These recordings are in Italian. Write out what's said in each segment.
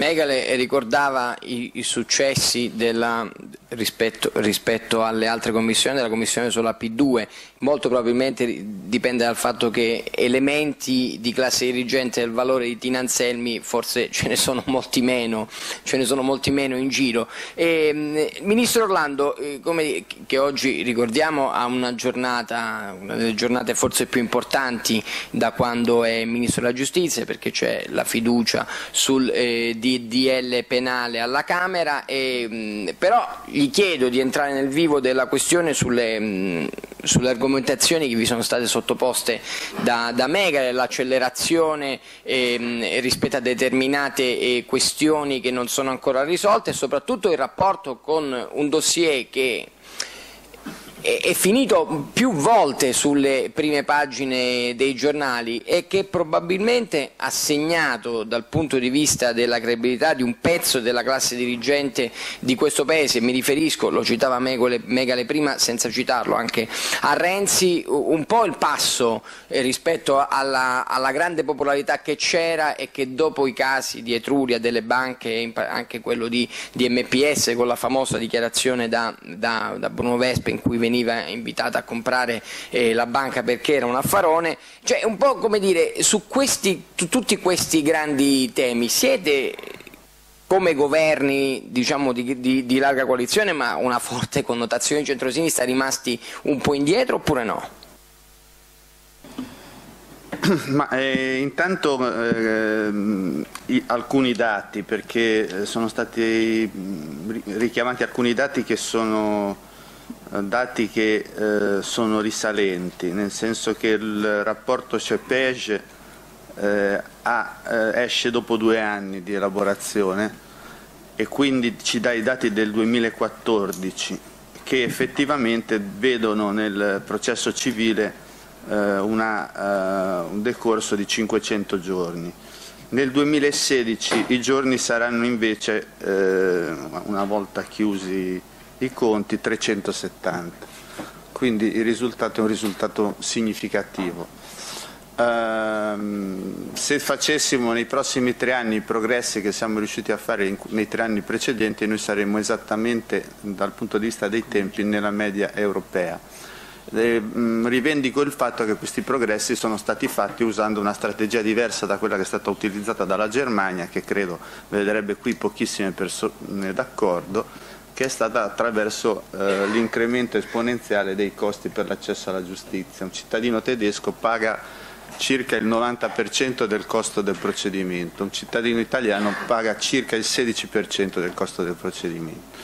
Megale ricordava i successi rispetto alle altre commissioni, della commissione sulla P2, molto probabilmente dipende dal fatto che elementi di classe dirigente del valore di Tina Anselmi forse ce ne sono molti meno in giro. Ministro Orlando, che oggi ricordiamo ha una delle giornate forse più importanti da quando è Ministro della Giustizia, perché c'è la fiducia sul DDL penale alla Camera, però gli chiedo di entrare nel vivo della questione sulle argomentazioni che vi sono state sottoposte da Megale, l'accelerazione rispetto a determinate questioni che non sono ancora risolte e soprattutto il rapporto con un dossier che è finito più volte sulle prime pagine dei giornali e che probabilmente ha segnato dal punto di vista della credibilità di un pezzo della classe dirigente di questo Paese, mi riferisco, lo citava Megale prima senza citarlo, anche a Renzi, un po' il passo rispetto alla grande popolarità che c'era e che dopo i casi di Etruria, delle banche, anche quello di MPS con la famosa dichiarazione da Bruno Vespa in cui veniva invitata a comprare la banca perché era un affarone, cioè un po' come dire, su tutti questi grandi temi siete come governi diciamo di larga coalizione ma una forte connotazione di centrosinistra rimasti un po' indietro oppure no? Ma intanto alcuni dati, perché sono stati richiamati alcuni dati che sono risalenti, nel senso che il rapporto CEPEJ esce dopo 2 anni di elaborazione e quindi ci dà i dati del 2014 che effettivamente vedono nel processo civile un decorso di 500 giorni. Nel 2016 i giorni saranno invece, una volta chiusi i conti, 370, quindi il risultato è un risultato significativo. Se facessimo nei prossimi 3 anni i progressi che siamo riusciti a fare nei 3 anni precedenti, noi saremmo esattamente dal punto di vista dei tempi nella media europea. Rivendico il fatto che questi progressi sono stati fatti usando una strategia diversa da quella che è stata utilizzata dalla Germania, che credo vedrebbe qui pochissime persone d'accordo, che è stata attraverso l'incremento esponenziale dei costi per l'accesso alla giustizia. Un cittadino tedesco paga circa il 90% del costo del procedimento, un cittadino italiano paga circa il 16% del costo del procedimento.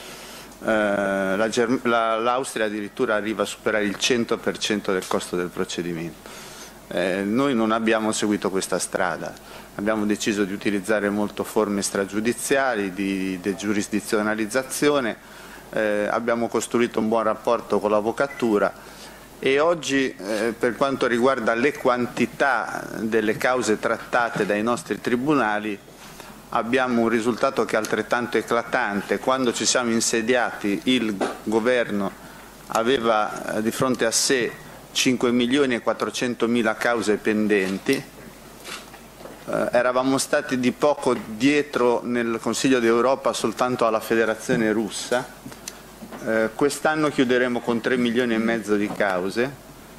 L'Austria addirittura arriva a superare il 100% del costo del procedimento. Noi non abbiamo seguito questa strada, abbiamo deciso di utilizzare molto forme stragiudiziali, di degiurisdizionalizzazione, abbiamo costruito un buon rapporto con l'avvocatura e oggi per quanto riguarda le quantità delle cause trattate dai nostri tribunali abbiamo un risultato che è altrettanto eclatante. Quando ci siamo insediati il governo aveva di fronte a sé 5.400.000 cause pendenti, eravamo stati di poco dietro nel Consiglio d'Europa soltanto alla Federazione Russa, quest'anno chiuderemo con 3,5 milioni di cause,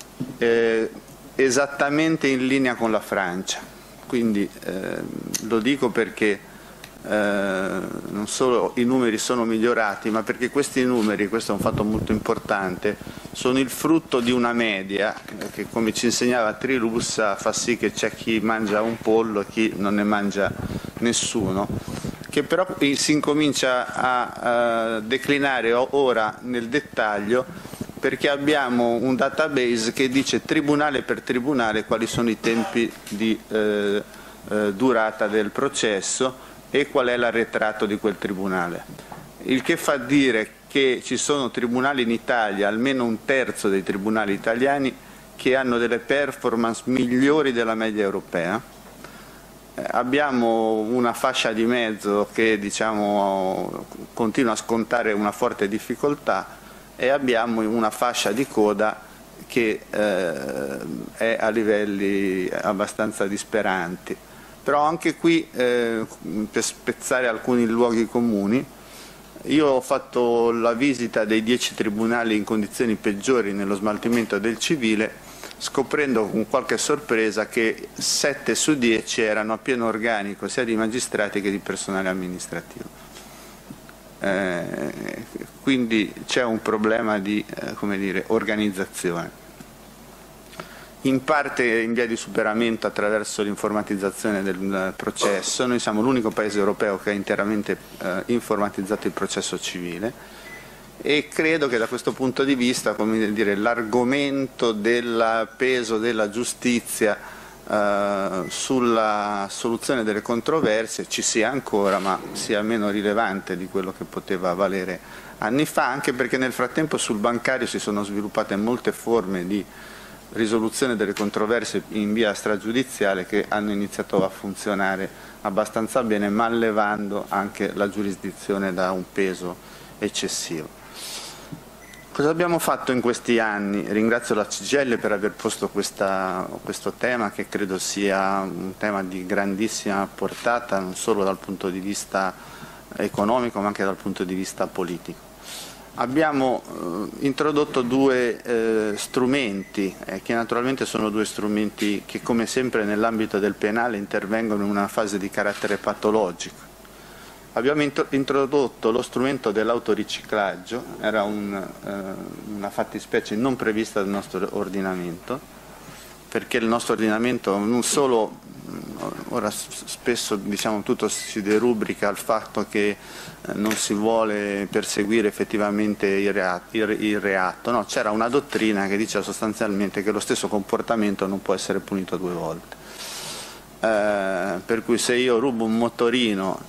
esattamente in linea con la Francia. Quindi lo dico perché non solo i numeri sono migliorati, ma perché questi numeri, questo è un fatto molto importante, sono il frutto di una media che, come ci insegnava Trilussa, fa sì che c'è chi mangia un pollo e chi non ne mangia nessuno, che però si incomincia a declinare ora nel dettaglio, perché abbiamo un database che dice tribunale per tribunale quali sono i tempi di durata del processo e qual è l'arretrato di quel tribunale. Il che fa dire che ci sono tribunali in Italia, almeno 1/3 dei tribunali italiani, che hanno delle performance migliori della media europea. Abbiamo una fascia di mezzo che diciamo continua a scontare una forte difficoltà e abbiamo una fascia di coda che è a livelli abbastanza disperanti. Però anche qui, per spezzare alcuni luoghi comuni, io ho fatto la visita dei 10 tribunali in condizioni peggiori nello smaltimento del civile, scoprendo con qualche sorpresa che 7 su 10 erano a pieno organico sia di magistrati che di personale amministrativo. Quindi c'è un problema di come dire, organizzazione. In parte in via di superamento attraverso l'informatizzazione del processo. Noi siamo l'unico paese europeo che ha interamente informatizzato il processo civile e credo che da questo punto di vista, come dire, l'argomento del peso della giustizia sulla soluzione delle controversie ci sia ancora, ma sia meno rilevante di quello che poteva valere anni fa, anche perché nel frattempo sul bancario si sono sviluppate molte forme di risoluzione delle controversie in via stragiudiziale che hanno iniziato a funzionare abbastanza bene, mallevando anche la giurisdizione da un peso eccessivo. Cosa abbiamo fatto in questi anni? Ringrazio la CGIL per aver posto questo tema, che credo sia un tema di grandissima portata, non solo dal punto di vista economico ma anche dal punto di vista politico. Abbiamo introdotto 2 strumenti, che naturalmente sono 2 strumenti che, come sempre nell'ambito del penale, intervengono in una fase di carattere patologico. Abbiamo introdotto lo strumento dell'autoriciclaggio, era una fattispecie non prevista dal nostro ordinamento, perché il nostro ordinamento non solo, ora spesso diciamo tutto si derubrica al fatto che non si vuole perseguire effettivamente il reato, no, c'era una dottrina che diceva sostanzialmente che lo stesso comportamento non può essere punito 2 volte. Per cui se io rubo un motorino,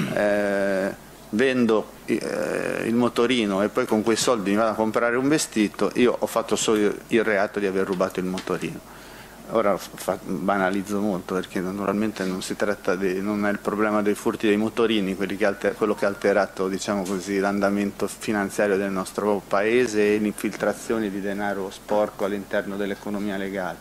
vendo il motorino e poi con quei soldi mi vado a comprare un vestito, io ho fatto solo il reato di aver rubato il motorino. Ora banalizzo molto, perché naturalmente non si tratta non è il problema dei furti dei motorini quello che ha alterato, diciamo così, l'andamento finanziario del nostro paese e l'infiltrazione di denaro sporco all'interno dell'economia legale.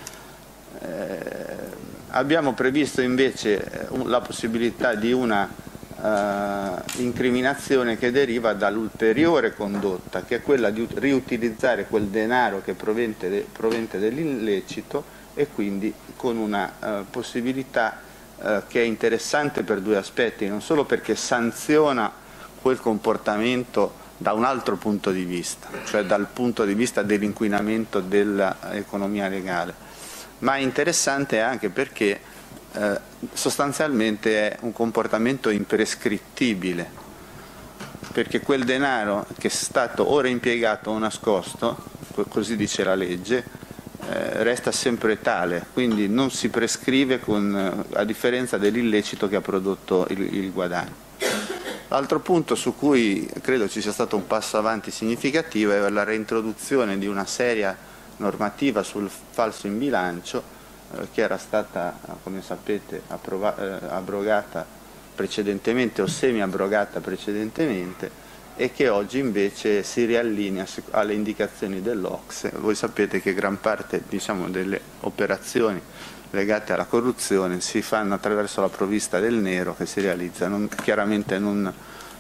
Abbiamo previsto invece la possibilità di una incriminazione che deriva dall'ulteriore condotta, che è quella di riutilizzare quel denaro che proveniente dell'illecito, e quindi con una possibilità che è interessante per 2 aspetti, non solo perché sanziona quel comportamento da un altro punto di vista, cioè dal punto di vista dell'inquinamento dell'economia legale, ma è interessante anche perché sostanzialmente è un comportamento imprescrittibile, perché quel denaro che è stato ora impiegato o nascosto, così dice la legge, resta sempre tale, quindi non si prescrive a differenza dell'illecito che ha prodotto il guadagno. L'altro punto su cui credo ci sia stato un passo avanti significativo è la reintroduzione di una seria normativa sul falso in bilancio, che era stata, come sapete, abrogata precedentemente o semi-abrogata precedentemente, e che oggi invece si riallinea alle indicazioni dell'OCSE. Voi sapete che gran parte, diciamo, delle operazioni legate alla corruzione si fanno attraverso la provvista del nero, che si realizza chiaramente non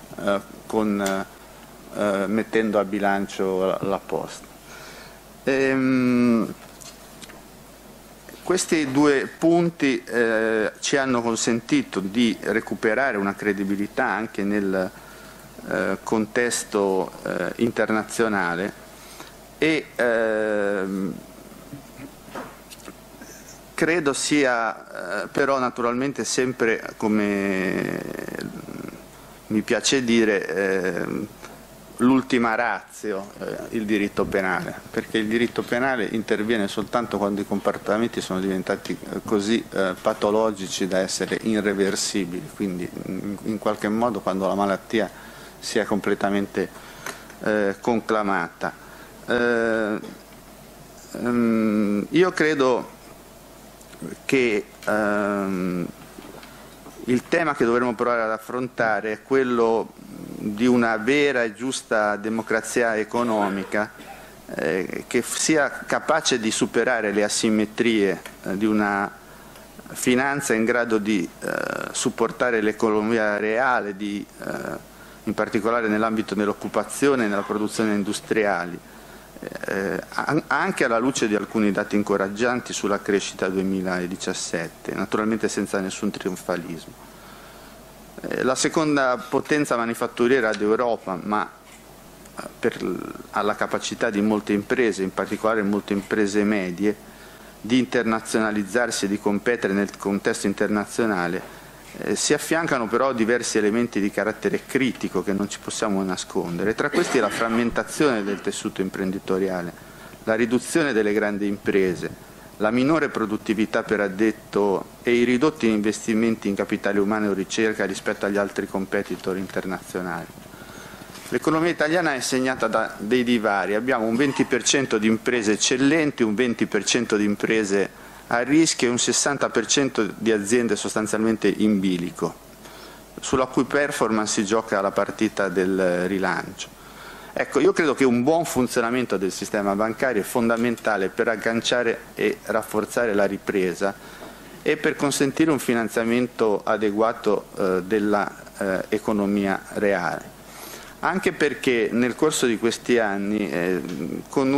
mettendo a bilancio la posta. Questi 2 punti ci hanno consentito di recuperare una credibilità anche nel contesto internazionale e credo sia però naturalmente sempre, come mi piace dire, l'ultima ratio, il diritto penale, perché il diritto penale interviene soltanto quando i comportamenti sono diventati così patologici da essere irreversibili, quindi in qualche modo quando la malattia sia completamente conclamata. Io credo che il tema che dovremmo provare ad affrontare è quello di una vera e giusta democrazia economica che sia capace di superare le asimmetrie di una finanza in grado di supportare l'economia reale, in particolare nell'ambito dell'occupazione e nella produzione industriali, anche alla luce di alcuni dati incoraggianti sulla crescita 2017, naturalmente senza nessun trionfalismo. La seconda potenza manifatturiera d'Europa, ma ha la capacità di molte imprese, in particolare molte imprese medie, di internazionalizzarsi e di competere nel contesto internazionale, si affiancano però diversi elementi di carattere critico che non ci possiamo nascondere. Tra questi la frammentazione del tessuto imprenditoriale, la riduzione delle grandi imprese, la minore produttività per addetto e i ridotti investimenti in capitale umano o ricerca rispetto agli altri competitor internazionali. L'economia italiana è segnata da dei divari, abbiamo un 20% di imprese eccellenti, un 20% di imprese a rischio e un 60% di aziende sostanzialmente in bilico, sulla cui performance si gioca la partita del rilancio. Ecco, io credo che un buon funzionamento del sistema bancario è fondamentale per agganciare e rafforzare la ripresa e per consentire un finanziamento adeguato dell'economia reale. Anche perché nel corso di questi anni, con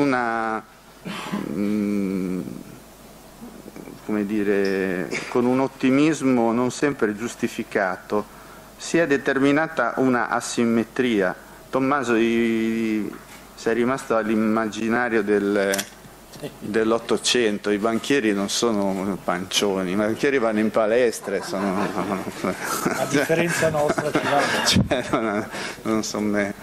con un ottimismo non sempre giustificato, si è determinata una asimmetria. Tommaso, sei rimasto all'immaginario dell'Ottocento, i banchieri non sono pancioni, i banchieri vanno in palestra e sono... A differenza nostra ci vanno. Non so me.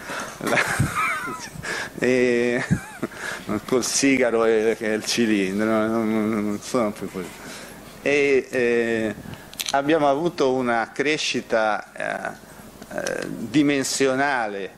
Col sigaro e il cilindro, non sono più così. Abbiamo avuto una crescita dimensionale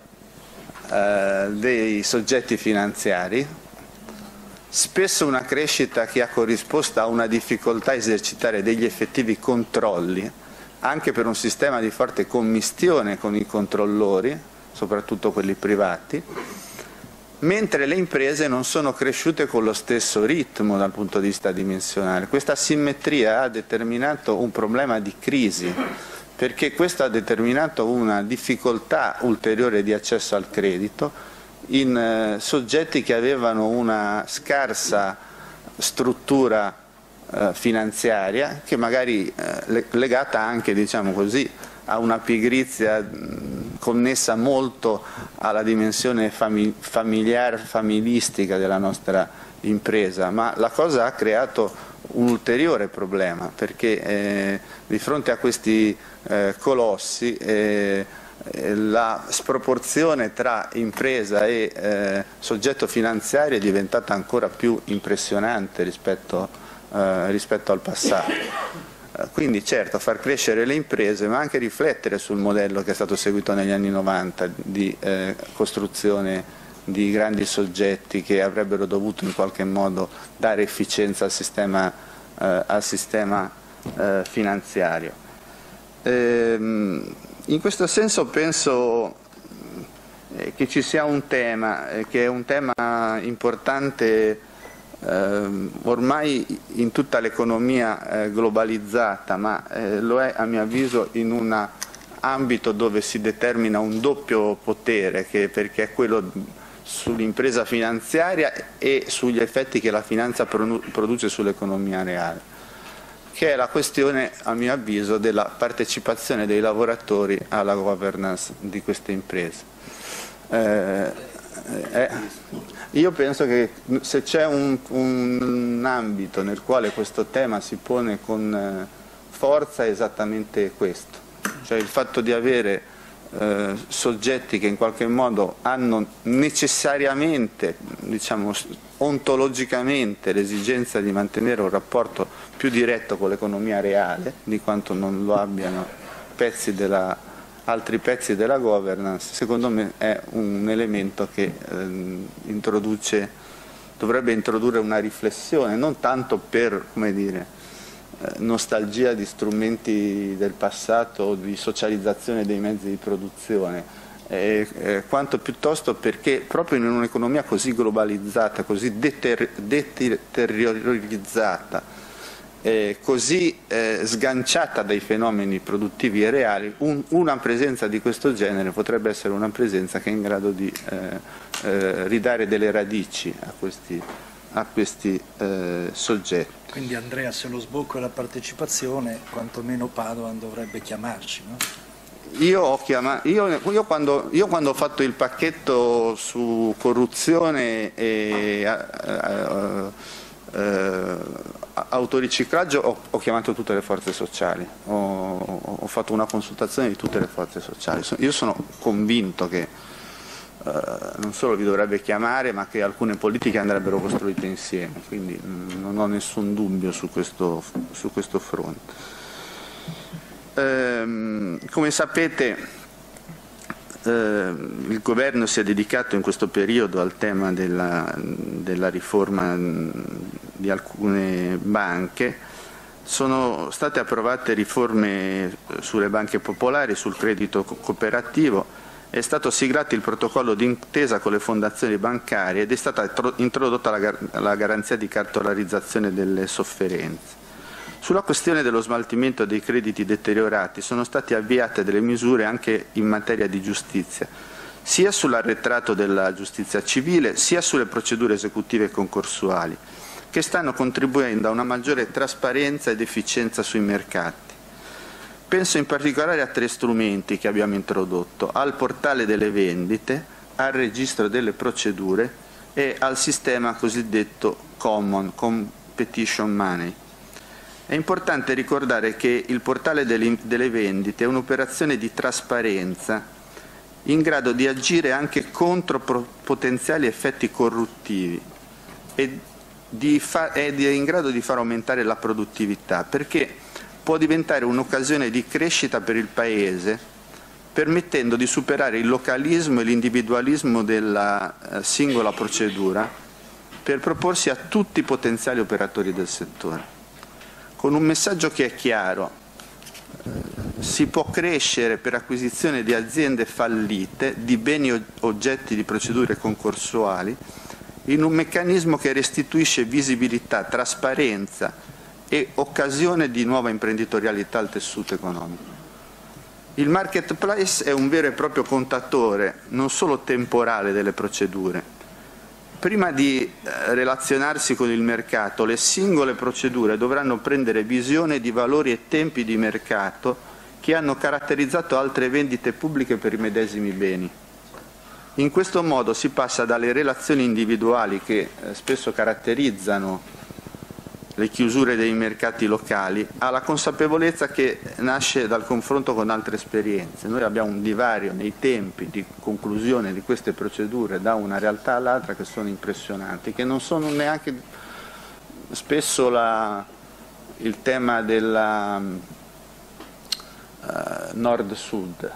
dei soggetti finanziari, spesso una crescita che ha corrisposto a una difficoltà a esercitare degli effettivi controlli, anche per un sistema di forte commistione con i controllori, soprattutto quelli privati, mentre le imprese non sono cresciute con lo stesso ritmo dal punto di vista dimensionale. Questa asimmetria ha determinato un problema di crisi, perché questo ha determinato una difficoltà ulteriore di accesso al credito in soggetti che avevano una scarsa struttura finanziaria, che magari legata anche, diciamo così, a una pigrizia connessa molto alla dimensione familistica della nostra impresa, ma la cosa ha creato un ulteriore problema, perché di fronte a questi colossi la sproporzione tra impresa e soggetto finanziario è diventata ancora più impressionante rispetto al passato. Quindi certo far crescere le imprese, ma anche riflettere sul modello che è stato seguito negli anni 90 di costruzione di grandi soggetti che avrebbero dovuto in qualche modo dare efficienza al sistema finanziario. In questo senso penso che ci sia un tema, che è un tema importante ormai in tutta l'economia globalizzata, ma lo è a mio avviso in un ambito dove si determina un doppio potere, perché è quello sull'impresa finanziaria e sugli effetti che la finanza produce sull'economia reale, che è la questione, a mio avviso, della partecipazione dei lavoratori alla governance di queste imprese. Io penso che se c'è un ambito nel quale questo tema si pone con forza è esattamente questo, cioè il fatto di avere soggetti che in qualche modo hanno necessariamente, diciamo, ontologicamente l'esigenza di mantenere un rapporto più diretto con l'economia reale di quanto non lo abbiano altri pezzi della governance. Secondo me è un elemento che dovrebbe introdurre una riflessione, non tanto per, come dire, nostalgia di strumenti del passato o di socializzazione dei mezzi di produzione, quanto piuttosto perché proprio in un'economia così globalizzata, così deteriorizzata così sganciata dai fenomeni produttivi e reali, una presenza di questo genere potrebbe essere una presenza che è in grado di ridare delle radici a questi soggetti. Quindi Andrea, se lo sbocco è la partecipazione, quantomeno Padoan dovrebbe chiamarci, no? Io quando ho fatto il pacchetto su corruzione e autoriciclaggio ho chiamato tutte le forze sociali, ho fatto una consultazione di tutte le forze sociali. Io sono convinto che non solo vi dovrebbe chiamare, ma che alcune politiche andrebbero costruite insieme, quindi non ho nessun dubbio su questo fronte. Come sapete, il governo si è dedicato in questo periodo al tema della riforma di alcune banche. Sono state approvate riforme sulle banche popolari, sul credito cooperativo, è stato siglato il protocollo d'intesa con le fondazioni bancarie ed è stata introdotta la garanzia di cartolarizzazione delle sofferenze. Sulla questione dello smaltimento dei crediti deteriorati sono state avviate delle misure anche in materia di giustizia, sia sull'arretrato della giustizia civile, sia sulle procedure esecutive e concorsuali, che stanno contribuendo a una maggiore trasparenza ed efficienza sui mercati. Penso in particolare a 3 strumenti che abbiamo introdotto: al portale delle vendite, al registro delle procedure e al sistema cosiddetto Common, Competition Money. È importante ricordare che il portale delle vendite è un'operazione di trasparenza in grado di agire anche contro potenziali effetti corruttivi ed è in grado di far aumentare la produttività, perché può diventare un'occasione di crescita per il Paese, permettendo di superare il localismo e l'individualismo della singola procedura per proporsi a tutti i potenziali operatori del settore. Con un messaggio che è chiaro: si può crescere per acquisizione di aziende fallite, di beni oggetti di procedure concorsuali, in un meccanismo che restituisce visibilità, trasparenza e occasione di nuova imprenditorialità al tessuto economico. Il marketplace è un vero e proprio contatore, non solo temporale, delle procedure. Prima di relazionarsi con il mercato, le singole procedure dovranno prendere visione di valori e tempi di mercato che hanno caratterizzato altre vendite pubbliche per i medesimi beni. In questo modo si passa dalle relazioni individuali che spesso caratterizzano le chiusure dei mercati locali alla consapevolezza che nasce dal confronto con altre esperienze. Noi abbiamo un divario nei tempi di conclusione di queste procedure da una realtà all'altra che sono impressionanti, che non sono neanche spesso il tema della nord-sud,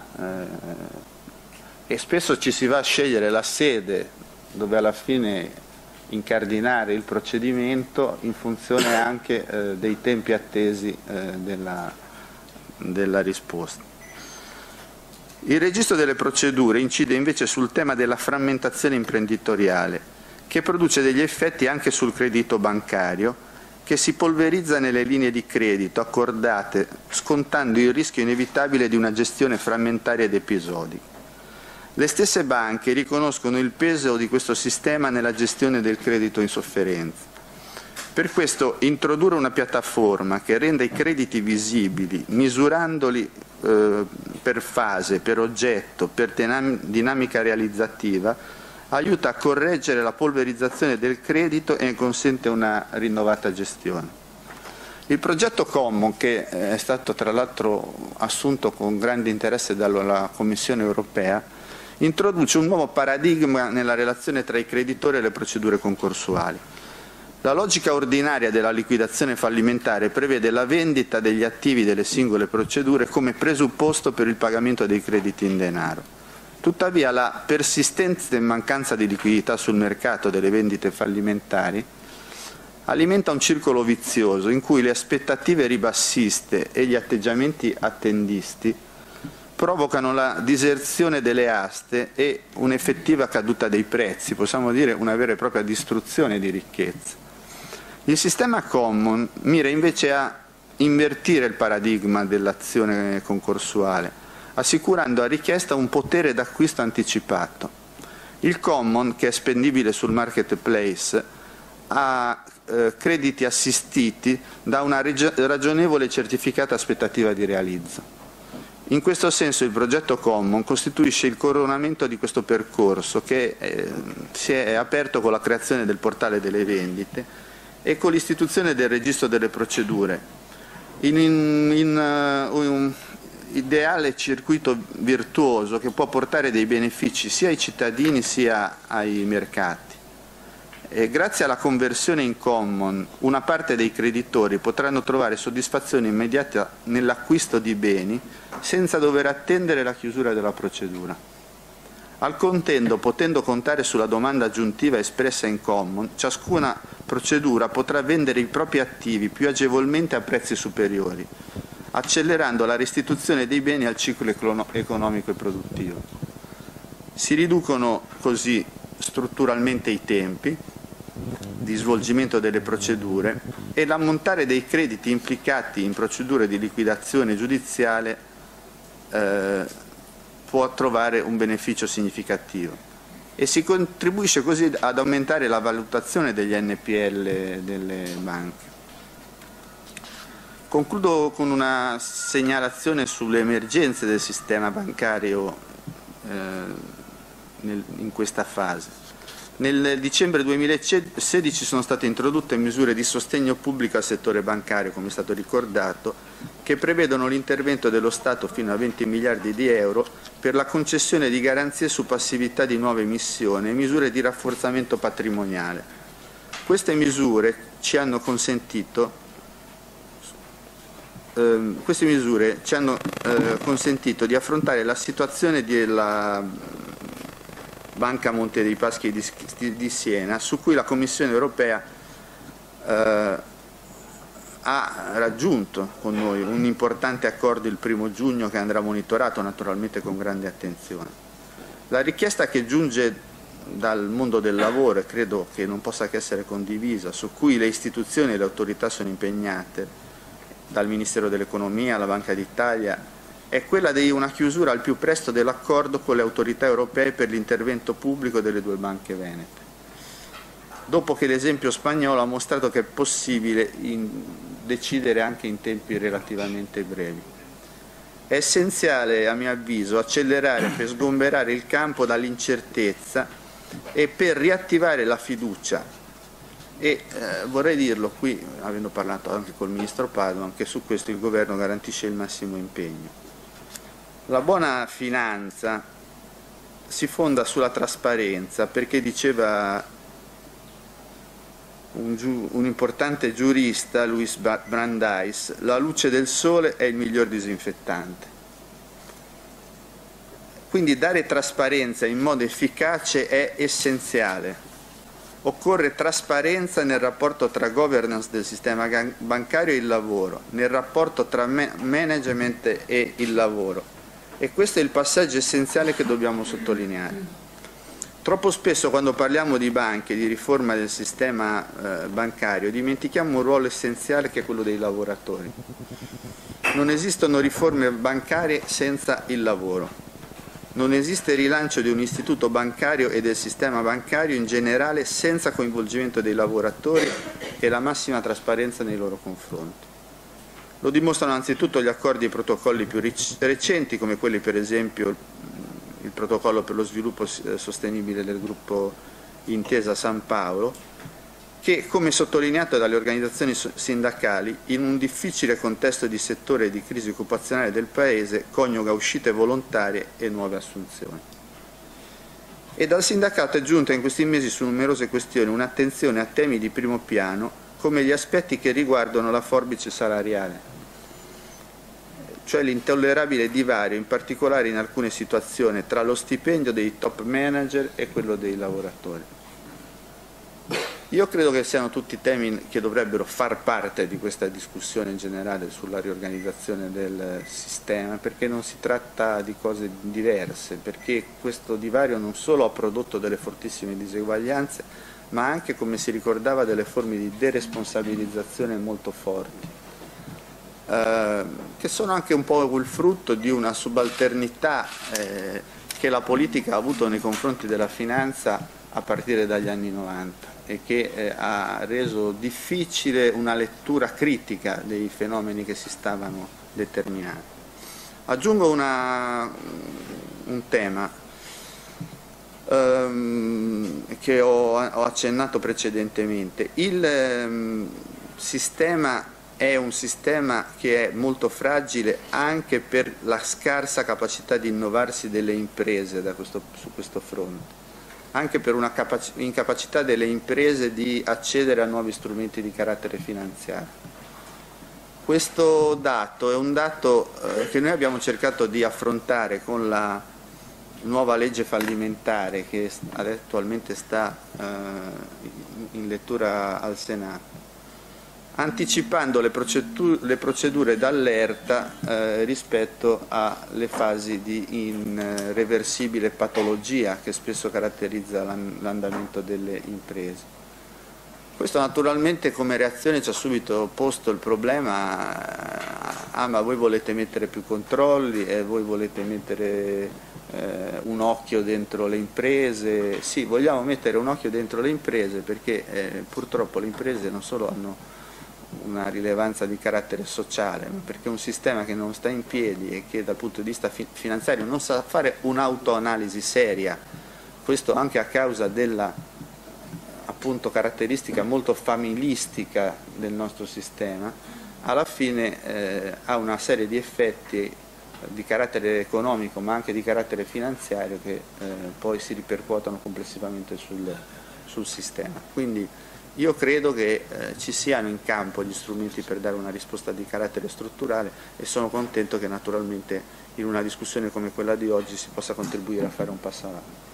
e spesso ci si va a scegliere la sede dove alla fine incardinare il procedimento in funzione anche dei tempi attesi della risposta. Il registro delle procedure incide invece sul tema della frammentazione imprenditoriale, che produce degli effetti anche sul credito bancario, che si polverizza nelle linee di credito accordate, scontando il rischio inevitabile di una gestione frammentaria ed episodica. Le stesse banche riconoscono il peso di questo sistema nella gestione del credito in sofferenza. Per questo introdurre una piattaforma che renda i crediti visibili, misurandoli per fase, per oggetto, per dinamica realizzativa, aiuta a correggere la polverizzazione del credito e consente una rinnovata gestione. Il progetto Common, che è stato tra l'altro assunto con grande interesse dalla Commissione europea, introduce un nuovo paradigma nella relazione tra i creditori e le procedure concorsuali. La logica ordinaria della liquidazione fallimentare prevede la vendita degli attivi delle singole procedure come presupposto per il pagamento dei crediti in denaro. Tuttavia la persistente mancanza di liquidità sul mercato delle vendite fallimentari alimenta un circolo vizioso in cui le aspettative ribassiste e gli atteggiamenti attendisti provocano la diserzione delle aste e un'effettiva caduta dei prezzi, possiamo dire una vera e propria distruzione di ricchezza. Il sistema common mira invece a invertire il paradigma dell'azione concorsuale, assicurando a richiesta un potere d'acquisto anticipato. Il common, che è spendibile sul marketplace, ha crediti assistiti da una ragionevole e certificata aspettativa di realizzo. In questo senso il progetto Common costituisce il coronamento di questo percorso che si è aperto con la creazione del portale delle vendite e con l'istituzione del registro delle procedure, in un ideale circuito virtuoso che può portare dei benefici sia ai cittadini sia ai mercati. E grazie alla conversione in common, una parte dei creditori potranno trovare soddisfazione immediata nell'acquisto di beni senza dover attendere la chiusura della procedura. Al contempo, potendo contare sulla domanda aggiuntiva espressa in common, ciascuna procedura potrà vendere i propri attivi più agevolmente a prezzi superiori, accelerando la restituzione dei beni al ciclo economico e produttivo. Si riducono così strutturalmente i tempi di svolgimento delle procedure e l'ammontare dei crediti implicati in procedure di liquidazione giudiziale può trovare un beneficio significativo e si contribuisce così ad aumentare la valutazione degli NPL delle banche. Concludo con una segnalazione sulle emergenze del sistema bancario in questa fase. Nel dicembre 2016 sono state introdotte misure di sostegno pubblico al settore bancario, come è stato ricordato, che prevedono l'intervento dello Stato fino a 20 miliardi di euro per la concessione di garanzie su passività di nuove emissioni e misure di rafforzamento patrimoniale. Queste misure ci hanno consentito di affrontare la situazione della Banca Monte dei Paschi di Siena, su cui la Commissione europea ha raggiunto con noi un importante accordo il 1° giugno che andrà monitorato naturalmente con grande attenzione. La richiesta che giunge dal mondo del lavoro, e credo che non possa che essere condivisa, su cui le istituzioni e le autorità sono impegnate, dal Ministero dell'Economia alla Banca d'Italia, è quella di una chiusura al più presto dell'accordo con le autorità europee per l'intervento pubblico delle 2 banche venete, dopo che l'esempio spagnolo ha mostrato che è possibile decidere anche in tempi relativamente brevi. È essenziale, a mio avviso, accelerare per sgomberare il campo dall'incertezza e per riattivare la fiducia. E vorrei dirlo qui, avendo parlato anche col Ministro Padoan, che su questo il Governo garantisce il massimo impegno. La buona finanza si fonda sulla trasparenza, perché diceva un importante giurista, Louis Brandeis, la luce del sole è il miglior disinfettante. Quindi dare trasparenza in modo efficace è essenziale. Occorre trasparenza nel rapporto tra governance del sistema bancario e il lavoro, nel rapporto tra management e il lavoro. E questo è il passaggio essenziale che dobbiamo sottolineare. Troppo spesso quando parliamo di banche, di riforma del sistema bancario, dimentichiamo un ruolo essenziale che è quello dei lavoratori. Non esistono riforme bancarie senza il lavoro. Non esiste rilancio di un istituto bancario e del sistema bancario in generale senza coinvolgimento dei lavoratori e la massima trasparenza nei loro confronti. Lo dimostrano anzitutto gli accordi e i protocolli più recenti, come quelli per esempio il protocollo per lo sviluppo sostenibile del gruppo Intesa San Paolo, che, come sottolineato dalle organizzazioni sindacali, in un difficile contesto di settore e di crisi occupazionale del Paese, coniuga uscite volontarie e nuove assunzioni. E dal sindacato è giunta in questi mesi su numerose questioni un'attenzione a temi di primo piano, come gli aspetti che riguardano la forbice salariale, cioè l'intollerabile divario, in particolare in alcune situazioni, tra lo stipendio dei top manager e quello dei lavoratori. Io credo che siano tutti temi che dovrebbero far parte di questa discussione in generale sulla riorganizzazione del sistema, perché non si tratta di cose diverse, perché questo divario non solo ha prodotto delle fortissime diseguaglianze, ma anche, come si ricordava, delle forme di deresponsabilizzazione molto forti, che sono anche un po' il frutto di una subalternità che la politica ha avuto nei confronti della finanza a partire dagli anni 90 e che ha reso difficile una lettura critica dei fenomeni che si stavano determinando. Aggiungo un tema che ho accennato precedentemente. Il sistema è un sistema che è molto fragile anche per la scarsa capacità di innovarsi delle imprese su questo fronte, anche per una incapacità delle imprese di accedere a nuovi strumenti di carattere finanziario. Questo dato è un dato che noi abbiamo cercato di affrontare con la nuova legge fallimentare che attualmente sta in lettura al Senato, anticipando le procedure d'allerta rispetto alle fasi di irreversibile patologia che spesso caratterizza l'andamento delle imprese. Questo naturalmente come reazione ci ha subito posto il problema, ma voi volete mettere più controlli e voi volete mettere un occhio dentro le imprese. Sì, vogliamo mettere un occhio dentro le imprese perché purtroppo le imprese non solo hanno una rilevanza di carattere sociale, ma perché un sistema che non sta in piedi e che dal punto di vista finanziario non sa fare un'autoanalisi seria, questo anche a causa della appunto caratteristica molto familistica del nostro sistema, alla fine ha una serie di effetti di carattere economico ma anche di carattere finanziario che poi si ripercuotono complessivamente sul sistema. Quindi io credo che ci siano in campo gli strumenti per dare una risposta di carattere strutturale e sono contento che naturalmente in una discussione come quella di oggi si possa contribuire a fare un passo avanti.